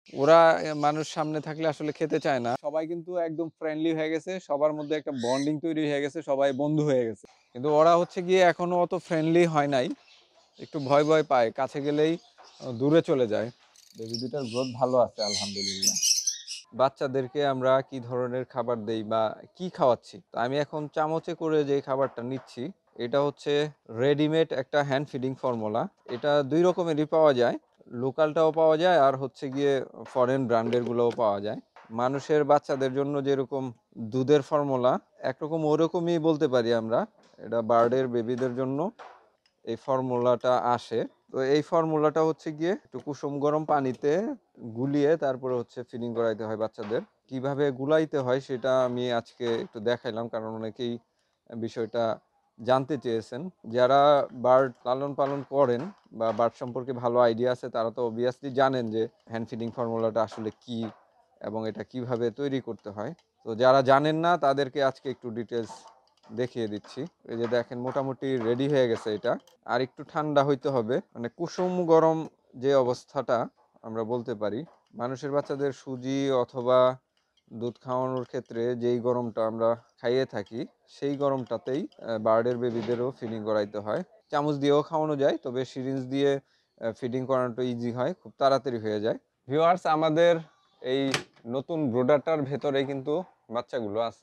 ওরা মানুষ সামনে থাকলে আসলে খেতে চায় না। সবাই কিন্তু একদম ফ্রেন্ডলি হয়ে গেছে। সবার মধ্যে একটা বন্ডিং তৈরি হয়ে গেছে। সবাই বন্ধু হয়ে গেছে। কিন্তু ওরা হচ্ছে গিয়ে এখনো অত ফ্রেন্ডলি হয় নাই। একটু ভয়, ভয় পায়। কাছে গেলেই দূরে চলে যায়। বেবি দুটার গ্রোথ ভালো আছে আলহামদুলিল্লাহ। বাচ্চাদেরকে আমরা কি ধরনের খাবার দেই বা কি খাওয়াচ্ছি? তো আমি এখন চামচে করে যে খাবারটা নিচ্ছি, এটা হচ্ছে রেডিমেড একটা হ্যান্ড ফিডিং ফর্মুলা। এটা ২ রকমেরই পাওয়া যায়। লোকালটাও পাওয়া যায় আর হচ্ছে গিয়ে ফরেন ব্র্যান্ডের গুলোও পাওয়া যায়। মানুষের বাচ্চাদের জন্য যেরকম দুধের ফর্মুলা, একরকম ওরকমই বলতে পারি আমরা। এটা বার্ডের বেবিদের জন্য এই ফর্মুলাটা আসে। তো এই ফর্মুলাটা হচ্ছে গিয়ে একটু কুসুম গরম পানিতে গুলিয়ে তারপরে হচ্ছে ফিডিং করাইতে হয় বাচ্চাদের। কিভাবে গুলাইতে হয় সেটা আমি আজকে একটু দেখাইলাম, কারণ অনেকেই বিষয়টা জানতে চেয়েছেন। যারা বার্ড লালন পালন করেন বা বার্ড সম্পর্কে ভালো আইডিয়া আছে তারা তো অবভিয়াসলি জানেন যে হ্যান্ড ফিডিং ফর্মুলাটা আসলে কি এবং এটা কিভাবে তৈরি করতে হয়। তো যারা জানেন না তাদেরকে আজকে একটু ডিটেলস দেখিয়ে দিচ্ছি। এই যে দেখেন মোটামুটি রেডি হয়ে গেছে এটা। আর একটু ঠান্ডা হইতে হবে, মানে কুসুম গরম যে অবস্থাটা আমরা বলতে পারি। মানুষের বাচ্চাদের সুজি অথবা দুধ খাওয়ানোর ক্ষেত্রে যেই গরমটা আমরা খাইয়ে থাকি সেই গরমটাতেই বার্ডের বেবিদেরও ফিডিং করাইতে হয়। চামচ দিয়েও খাওয়ানো যায়, তবে সিরিঞ্জ দিয়ে ফিডিং করানোটা ইজি হয়, খুব তাড়াতাড়ি হয়ে যায়। ভিউয়ার্স, আমাদের এই নতুন ব্রোডারটার ভেতরে কিন্তু বাচ্চাগুলো আছে।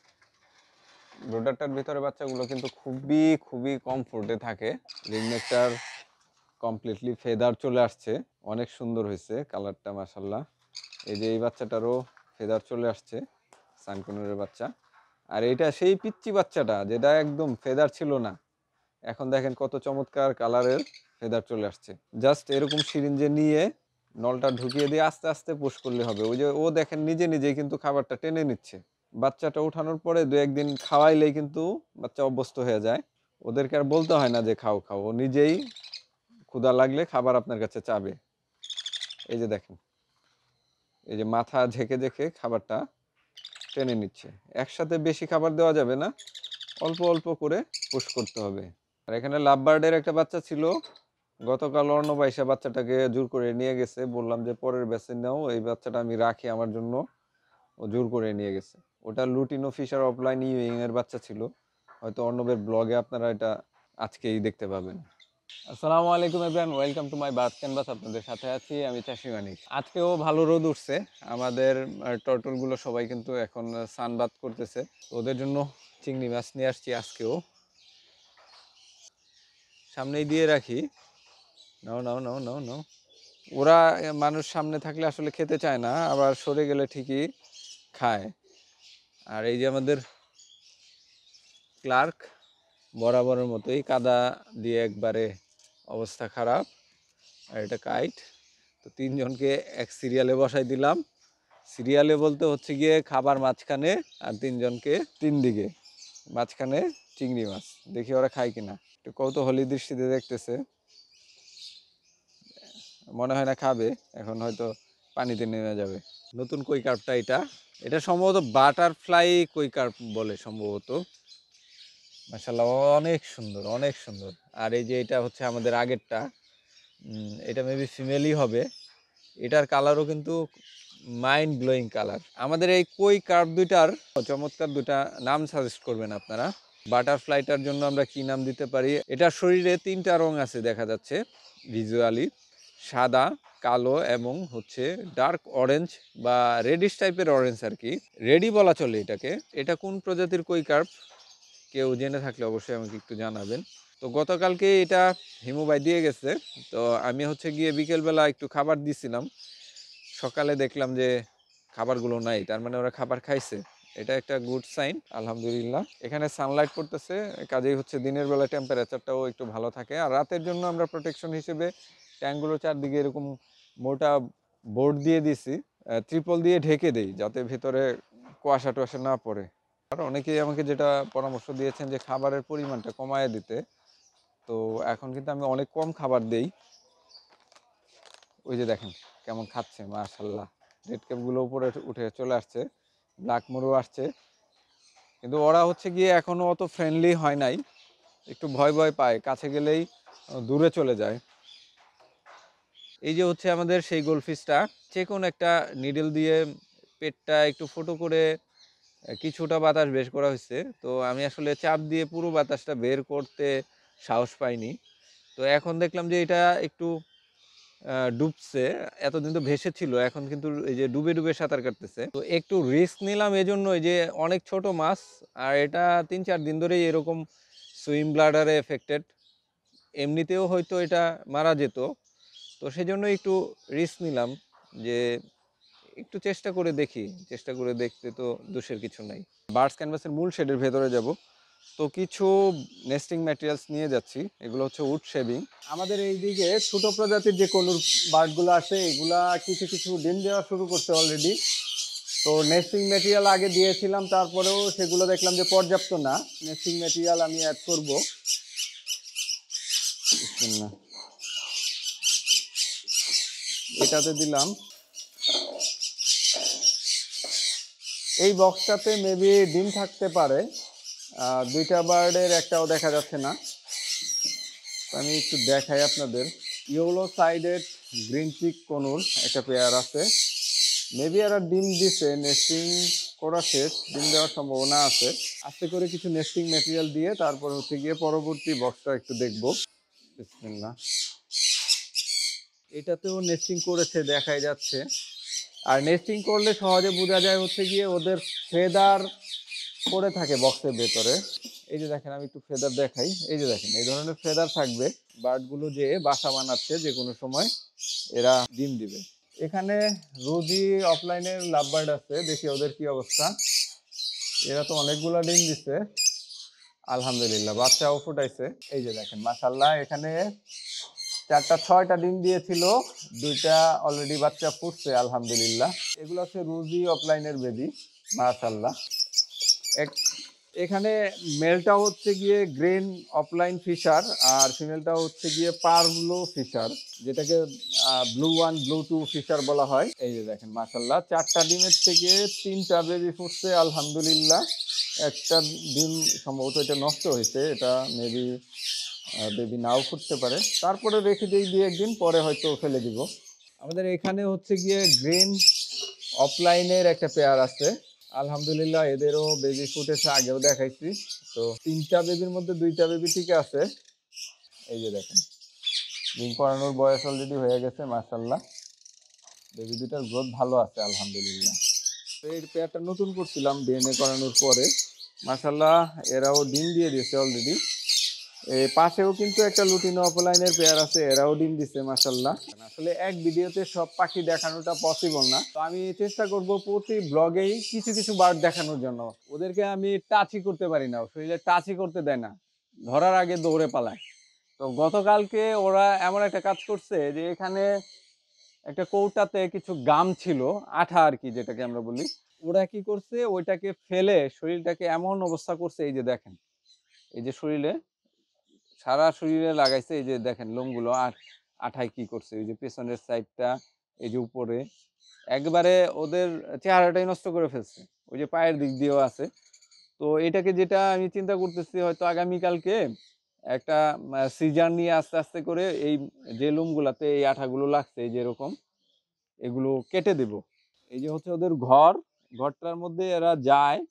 ব্রোডারটার ভিতরে বাচ্চাগুলো কিন্তু খুবই খুবই কমফোর্টে থাকে। রিংনেকটার কমপ্লিটলি ফেদার চলে আসছে, অনেক সুন্দর হয়েছে কালারটা মাশাল্লাহ। এই যে এই বাচ্চাটারও ফেদার চলে আসছে, সানকুনুরের বাচ্চা। আর এটা সেই পিচ্চি বাচ্চাটা যেটা একদম ফেদার ছিল না, এখন দেখেন কত চমৎকার কালারের ফেদার চলে আসছে। জাস্ট এরকম সিরিঞ্জে নিয়ে নলটা ঢুকিয়ে দিয়ে আস্তে আস্তে পুশ করলে হবে। ওই যে ও দেখেন নিজে নিজেই কিন্তু খাবারটা টেনে নিচ্ছে। বাচ্চাটা উঠানোর পরে ২-১ দিন খাওয়াইলেই কিন্তু বাচ্চা অভ্যস্ত হয়ে যায়। ওদেরকে আর বলতে হয় না যে খাও খাও, ও নিজেই ক্ষুধা লাগলে খাবার আপনার কাছে চাবে। এই যে দেখেন, এই যে মাথা ঝেঁকে ঝেঁকে খাবারটা টেনে নিচ্ছে। একসাথে বেশি খাবার দেওয়া যাবে না, অল্প অল্প করে পুশ করতে হবে। আর এখানে লাভ বার্ডের একটা বাচ্চা ছিল, গতকাল অর্ণব আইসা বাচ্চাটাকে জোর করে নিয়ে গেছে। বললাম যে পরের ব্যাচে নাও, এই বাচ্চাটা আমি রাখি আমার জন্য। ও জোর করে নিয়ে গেছে। ওটা লুটিনো ফিশার অফলাইন ইউইং এর বাচ্চা ছিল। হয়তো অর্ণবের ব্লগে আপনারা এটা আজকেই দেখতে পাবেন। আসসালামু আলাইকুম everyone, welcome to my bird canvas. আপনাদের সাথে আছি আমি চাষি মানিক। আজকেও ভালো রোদ উঠছে। আমাদের টর্টল গুলো সবাই কিন্তু এখন সানবাত করতেছে। ওদের জন্য চিংড়ি মাছ নিয়ে আসছি আজকেও। সামনেই দিয়ে রাখি। নাও নাও নাও নাও নাও। ওরা মানুষ সামনে থাকলে আসলে খেতে চায় না, আবার সরে গেলে ঠিকই খায়। আর এই যে আমাদের ক্লার্ক বরাবরের মতোই কাদা দিয়ে একবারে অবস্থা খারাপ। আর এটা কাইট। তো তিনজনকে এক সিরিয়ালে বসাই দিলাম। সিরিয়ালে বলতে হচ্ছে গিয়ে খাবার মাঝখানে, আর তিনজনকে তিন দিকে, মাঝখানে চিংড়ি মাছ। দেখি ওরা খায় কিনা। একটু কৌতূহলী দৃষ্টিতে দেখতেছে, মনে হয় না খাবে। এখন হয়তো পানিতে নেমে যাবে। নতুন কই কার্পটা এটা, এটা সম্ভবত বাটারফ্লাই কই কার্প বলে সম্ভবত। মাশাআল্লাহ, অনেক সুন্দর অনেক সুন্দর। আর এই যে এটা হচ্ছে আমাদের আগেরটা, এটা মেবি ফিমেলই হবে। এটার কালারও কিন্তু মাইন্ড ব্লোয়িং কালার। আমাদের এই কই কার্প দুইটার চমৎকার দুটা নাম সাজেস্ট করবেন আপনারা। বাটারফ্লাইটার জন্য আমরা কি নাম দিতে পারি? এটার শরীরে ৩টা রং আছে দেখা যাচ্ছে ভিজুয়ালি, সাদা, কালো এবং হচ্ছে ডার্ক অরেঞ্জ বা রেডিশ টাইপের অরেঞ্জ আর কি। রেডি বলা চলে এটাকে। এটা কোন প্রজাতির কই কার্প কেউ জেনে থাকলে অবশ্যই আমাকে একটু জানাবেন। তো গতকালকে এটা হিমু ভাই দিয়ে গেছে। তো আমি হচ্ছে গিয়ে বিকেলবেলা একটু খাবার দিছিলাম। সকালে দেখলাম যে খাবারগুলো নাই, তার মানে ওরা খাবার খাইছে। এটা একটা গুড সাইন আলহামদুলিল্লাহ। এখানে সানলাইট পড়তেছে, কাজেই হচ্ছে দিনের বেলা টেম্পারেচারটাও একটু ভালো থাকে। আর রাতের জন্য আমরা প্রোটেকশন হিসেবে ট্যাঙ্কগুলো চারদিকে এরকম মোটা বোর্ড দিয়ে দিছি, ত্রিপল দিয়ে ঢেকে দেই যাতে ভেতরে কুয়াশা টুয়াশা না পড়ে। আর অনেকেই আমাকে যেটা পরামর্শ দিয়েছেন যে খাবারের পরিমাণটা কমায় দিতে। তো এখন কিন্তু আমি অনেক কম খাবার দেই। ওই যে দেখেন কেমন খাচ্ছে মাশাআল্লাহ। রেড ক্যাপগুলো উপরে উঠে চলে আসছে, ব্ল্যাক মোরও আসছে। কিন্তু ওরা হচ্ছে গিয়ে এখনো অত ফ্রেন্ডলি হয় নাই, একটু ভয় ভয় পায়, কাছে গেলেই দূরে চলে যায়। এই যে হচ্ছে আমাদের সেই গোল্ডফিশটা, চিকন একটা নিডল দিয়ে পেটটা একটু ফুটো করে কিছুটা বাতাস বের করা হয়েছে। তো আমি আসলে চাপ দিয়ে পুরো বাতাসটা বের করতে সাহস পাইনি। তো এখন দেখলাম যে এটা একটু ডুবছে। এতদিন তো ভেসে ছিল, এখন কিন্তু এই যে ডুবে ডুবে সাঁতার কাটতেছে। তো একটু রিস্ক নিলাম এজন্য, এই যে অনেক ছোট মাছ, আর এটা 3-4 দিন ধরেই এরকম সুইম ব্লাডারে এফেক্টেড। এমনিতেও হয়তো এটা মারা যেত। তো সেজন্য একটু রিস্ক নিলাম যে একটু চেষ্টা করে দেখি। চেষ্টা করে দেখতে তো দোষের কিছু নাই। বার্ডস ক্যানভাসের মূল শেডের ভেতরে যাব। তো কিছু নেস্টিং ম্যাটেরিয়ালস নিয়ে যাচ্ছি। এগুলো হচ্ছে উড শেভিং। আমাদের এইদিকে ছোট প্রজাতির যে কনুর বার্ডগুলো আছে, এগুলা কিছু কিছু ডিম দেওয়া শুরু করছে অলরেডি। তো নেস্টিং ম্যাটেরিয়াল আগে দিয়েছিলাম, তারপরেও সেগুলো দেখলাম যে পর্যাপ্ত না। নেস্টিং ম্যাটেরিয়াল আমি অ্যাড করব। এটাতে দিলাম। এই বক্সটাতে মেবি ডিম থাকতে পারে। দুইটা বার্ডের একটাও দেখা যাচ্ছে না। আমি একটু দেখাই আপনাদের। Yellow sided green cheek conure একটা পেয়ার আছে। মেবি এরা ডিম দিছে, নেস্টিং করা শেষ, ডিম দেওয়ার সম্ভাবনা আছে। আস্তে করে কিছু নেস্টিং ম্যাটেরিয়াল দিয়ে তারপর হচ্ছে গিয়ে পরবর্তী বক্সটা একটু দেখবো। বিসমিল্লাহ। এটাতেও নেস্টিং করেছে দেখাই যাচ্ছে। আর নেস্টিং করলে সহজে বোঝা যায় হচ্ছে গিয়ে ওদের ফেদার পড়ে থাকে বক্সের ভেতরে। এই যে দেখেন, আমি একটু ফেদার দেখাই। এই যে দেখেন, এই ধরনের ফেদার থাকবে। বার্ডগুলো যে বাসা বানাচ্ছে যে কোনো সময় এরা ডিম দিবে। এখানে রোজি অফলাইনের লাভ বার্ড আছে, দেখি ওদের কি অবস্থা। এরা তো অনেকগুলা ডিম দিচ্ছে আলহামদুলিল্লাহ, বাচ্চাও ফুটাইছে। এই যে দেখেন মাশাআল্লাহ, এখানে 4টা 6টা ডিম দিয়েছিল, 2টা অলরেডি বাচ্চা ফুটছে আলহামদুলিল্লাহ। এগুলো হচ্ছে রোজি অফলাইনের বেবি মাশাআল্লাহ। এখানে মেলটা হচ্ছে গিয়ে গ্রেন অফলাইন ফিশার, আর ফিমেলটা হচ্ছে গিয়ে পার্বলো ফিশার, যেটাকে blue one blue two Fischer বলা হয়। এই যে দেখেন মাশাআল্লাহ, 4টা ডিমের থেকে 3টা বেবি ফুটছে আলহামদুলিল্লাহ। একটা ডিম সম্ভবত এটা নষ্ট হয়েছে, এটা মেবি বেবি নাও ফুটতে পারে। তারপরে রেখে দিই 2-1 দিন পরে, হয়তো ফেলে দিব। আমাদের এখানে হচ্ছে গিয়ে গ্রিন অফলাইনের একটা পেয়ার আছে আলহামদুলিল্লাহ, এদেরও বেবি ফুটেছে, আগেও দেখাইছি। তো 3টা বেবির মধ্যে 2টা বেবি ঠিক আছে। এই যে দেখেন, ডিম করানোর বয়স অলরেডি হয়ে গেছে মাশাআল্লাহ। বেবি দুটার গ্রোথ ভালো আছে আলহামদুলিল্লাহ। এই পেয়ারটা নতুন করছিলাম ডিএনএ করানোর পরে মাশাআল্লাহ, এরাও ডিম দিয়ে দিয়েছে অলরেডি। এই পাশেও কিন্তু একটা লুটিনো অফলাইনের পেয়ার আছে, এরাও ডিম দিচ্ছে মাশাআল্লাহ। আসলে এক ভিডিওতে সব পাখি দেখানোটা পসিবল না, তো আমি চেষ্টা করব প্রতি ব্লগেই কিছু কিছু বার্ড দেখানোর জন্য। ওদেরকে আমি টাচই করতে পারি না, শরীরে টাচই করতে দেয় না, ধরার আগে দৌড়ে পালায়। তো গতকালকে ওরা এমন একটা কাজ করছে যে এখানে একটা কৌটাতে কিছু গাম ছিল, আঠা আর কি যেটাকে আমরা বলি। ওরা কি করছে, ওইটাকে ফেলে শরীরটাকে এমন অবস্থা করছে, এই যে দেখেন, এই যে শরীরে সারা শরীরে লাগাইছে। এই যে দেখেন লোমগুলো আর আঠায় কি করছে, এই যে পেছনের সাইডটা, এই যে উপরে একবারে ওদের চেহারাটাই নষ্ট করে ফেলছে। ওই যে পায়ের দিক দিয়েও আছে। তো এটাকে যেটা আমি চিন্তা করতেছি, হয়তো আগামীকালকে একটা সিজার নিয়ে আস্তে আস্তে করে এই যে লোমগুলাতে এই আঠাগুলো লাগছে, এই যে এরকম, এগুলো কেটে দেব। এই যে হচ্ছে ওদের ঘর, ঘরটার মধ্যে এরা যায়,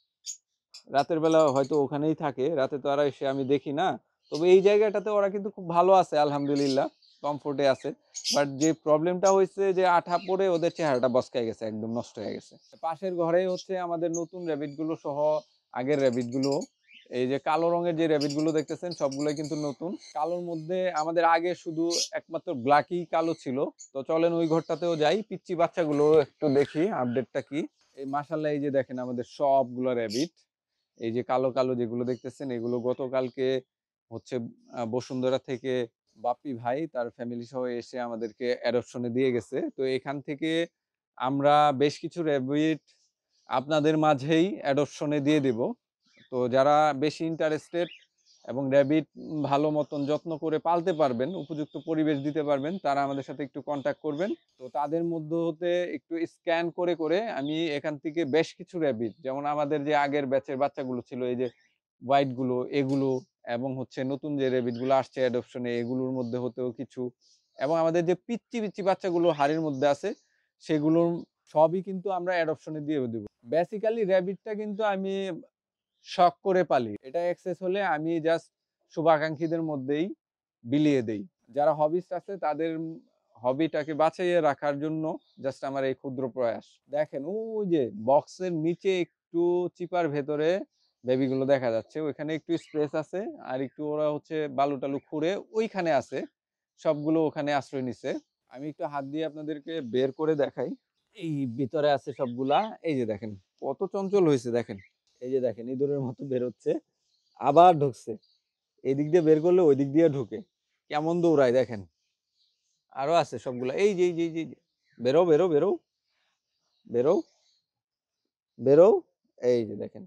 রাতের বেলা হয়তো ওখানেই থাকে। রাতে তো আর এসে আমি দেখি না। তবে এই জায়গাটাতে ওরা কিন্তু খুব ভালো আছে আলহামদুলিল্লাহ, কমফোর্টে আছে। বাট যে প্রবলেমটা হয়েছে যে আঠা পড়ে ওদের চেহারাটা বসকায় গেছে, একদম নষ্ট হয়ে গেছে। পাশের ঘরেই হচ্ছে আমাদের নতুন র্যাবিট গুলো সহ আগের র্যাবিট গুলো। এই যে কালো রঙের যে র্যাবিট গুলো দেখতেছেন সবগুলোই কিন্তু নতুন। কালোর মধ্যে আমাদের আগে শুধু একমাত্র ব্ল্যাকই কালো ছিল। তো চলেন ওই ঘরটাতেও যাই, পিচ্চি বাচ্চাগুলো একটু দেখি আপডেটটা কি। এই মাশাআল্লাহ, এই যে দেখেন আমাদের সবগুলো র্যাবিট। এই যে কালো কালো যেগুলো দেখতেছেন, এগুলো গতকালকে হচ্ছে বসুন্ধরা থেকে বাপ্পি ভাই তার ফ্যামিলি সহ এসে আমাদেরকে অ্যাডপশনে দিয়ে গেছে। তো এখান থেকে আমরা বেশ কিছু র্যাবিট আপনাদের মাঝেই অ্যাডপশনে দিয়ে দেব। তো যারা বেশি ইন্টারেস্টেড এবং র্যাবিট ভালো মতন যত্ন করে পালতে পারবেন, উপযুক্ত পরিবেশ দিতে পারবেন, তারা আমাদের সাথে একটু কন্ট্যাক্ট করবেন। তো তাদের মধ্য হতে একটু স্ক্যান করে করে আমি এখান থেকে বেশ কিছু র্যাবিট, যেমন আমাদের যে আগের ব্যাচের বাচ্চাগুলো ছিল, এই যে হোয়াইট গুলো, এগুলো এবং হচ্ছে নতুন যে র্যাবিট গুলো আসছে অ্যাডপশনে, এগুলোর মধ্যে হতেও কিছু এবং আমাদের যে পিচ্চি পিচ্চি বাচ্চাগুলো হাড়ির মধ্যে আছে সেগুলো সবই কিন্তু আমরা অ্যাডপশনে দিয়ে দিব। বেসিক্যালি র‍্যাবিটটা কিন্তু আমি শখ করে পালি। এটা এক্সেস হলে আমি জাস্ট শুভাকাঙ্ক্ষীদের মধ্যেই বিলিয়ে দেই। যারা হবিস্ট আছে তাদের হবিটাকে বাঁচিয়ে রাখার জন্য জাস্ট আমার এই ক্ষুদ্র প্রয়াস। দেখেন ওই যে বক্সের নিচে একটু চিপার ভেতরে বেবিগুলো দেখা যাচ্ছে। ওইখানে একটু স্পেস আছে। আর একটু ওরা হচ্ছে বালু-টালু খুঁড়ে ওইখানে আছে। সবগুলো ওখানে আশ্রয় নিছে। আমি একটু হাত দিয়ে আপনাদেরকে বের করে দেখাই। এই ভিতরে আছে সবগুলা। এই যে দেখেন কত চঞ্চল হইছে দেখেন। এই যে দেখেন ইঁদুরের মতো বের হচ্ছে। আবার ঢুকছে। এদিক দিয়ে বের করলে ওই দিক দিয়ে ঢুকে। কেমন দৌড়ায় দেখেন। আরো আছে সবগুলা। এই যে, এই যে, এই যে, এই যে। বেরো, বেরো, বেরো, বেরো, বেরো। এই যে দেখেন।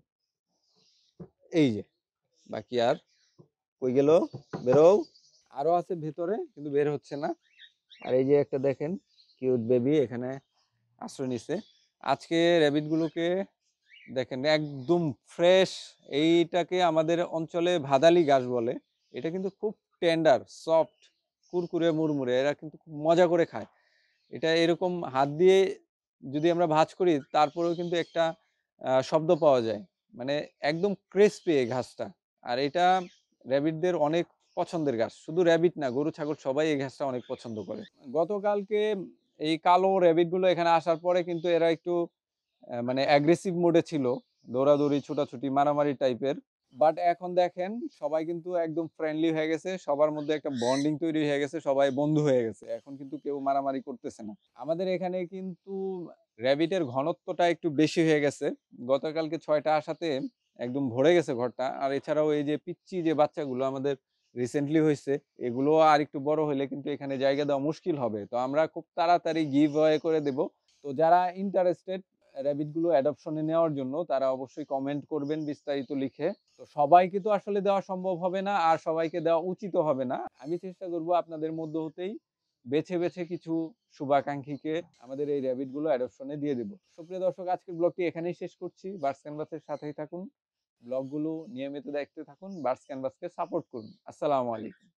এই যে। বাকি আর কই গেল? বেরো। আরো আছে ভেতরে কিন্তু বের হচ্ছে না। আর এই যে একটা দেখেন কিউট বেবি এখানে আশ্রয় নিছে। আজকে র‍্যাবিট গুলোকে দেখেন একদম ফ্রেশ। এইটাকে আমাদের অঞ্চলে ভাদালি ঘাস বলে। এটা কিন্তু খুব টেন্ডার, সফট, কুরকুরে মুড়মুড়ে। এরা কিন্তু খুব মজা করে খায়। এটা এরকম হাত দিয়ে যদি আমরা ভাঁজ করি তারপরেও কিন্তু একটা শব্দ পাওয়া যায়। মানে একদম ক্রিসপি এই ঘাসটা। আর এটা র‍্যাবিটদের অনেক পছন্দের ঘাস। শুধু র‍্যাবিট না, গরু, ছাগল সবাই এই ঘাসটা অনেক পছন্দ করে। গতকালকে এই কালো র‍্যাবিট গুলো এখানে আসার পরে কিন্তু এরা একটু মানে অ্যাগ্রেসিভ মোডে ছিল। দৌড়াদৌড়ি, ছুটাছুটি, মারামারি টাইপের। বাট এখন দেখেন সবাই কিন্তু একদম ফ্রেন্ডলি হয়ে গেছে। সবার মধ্যে একটা বন্ডিং তৈরি হয়ে গেছে। সবাই বন্ধু হয়ে গেছে। এখন কিন্তু কেউ মারামারি করতেছে না। আমাদের এখানে কিন্তু র‍্যাবিটের ঘনত্বটা একটু বেশি হয়ে গেছে। গতকালকে ৬ টা আসাতে একদম ভরে গেছে ঘরটা। আর এছাড়াও এই যে পিচ্চি যে বাচ্চাগুলো আমাদের রিসেন্টলি হইছে, এগুলো আরেকটু বড় হইলে কিন্তু এখানে জায়গা দেওয়া মুশকিল হবে। তো আমরা খুব তাড়াতাড়ি গিভ অ্যাওয়ে করে দেব। তো যারা ইন্টারেস্টেড র‍্যাবিট গুলো অ্যাডপশনে নেওয়ার জন্য তারা অবশ্যই কমেন্ট করবেন বিস্তারিত লিখে। তো সবাইকে তো আসলে দেওয়া সম্ভব হবে না আর সবাইকে দেওয়া উচিতও হবে না। আমি চেষ্টা করব আপনাদের মধ্য হতেই বেছে, বেছে কিছু শুভাকাঙ্ক্ষীকে আমাদের এই র‍্যাবিট গুলো অ্যাডপশনে দিয়ে দেব। সুপ্রিয় দর্শক আজকের ব্লগটি এখানেই শেষ করছি। বার্ডস ক্যানভাসের সাথেই থাকুন। ব্লগগুলো নিয়মিত দেখতে থাকুন। বার্ডস ক্যানভাসকে সাপোর্ট করুন। আসসালামু আলাইকুম।